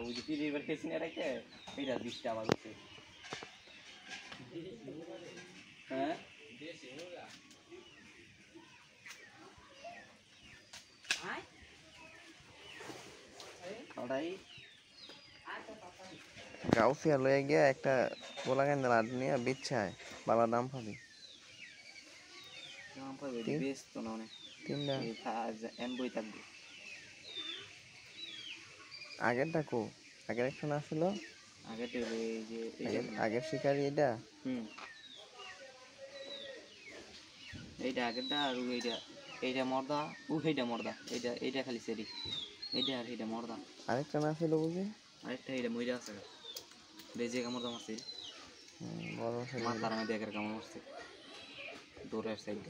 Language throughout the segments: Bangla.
ওই যে পিড়ির বার খেয়েছি না রেখে এইটা বিষটা আবার উঠছে। হ্যাঁ ওটাই গাউফিয়া লয়ে গিয়া একটা গোলাগান লাড নিয়ে বিচ্ছায় বালা দাম পাবি। দাম পাবে বেশ তো না অনেক। তিনটা এন বই থাকবে আগেরটা কো আগের একটা না ছিল আগে তো এই যে আগের শিকারি এটা এইটা আগেরটা আর এইটা এইটা মর্দা সেইটা মর্দা এইটা এইটা খালি সেরি এইটা আর এইটা মর্দা আরেকটা না ছিল বুঝি আরেকটা এইটা মইরা আছে বেজে কামড় মারছে বড় মাথার মধ্যে একের কামড় মারছে দৌড়ের সাইডে।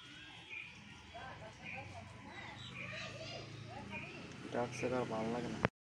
ডাক সেটা ভালো লাগে না।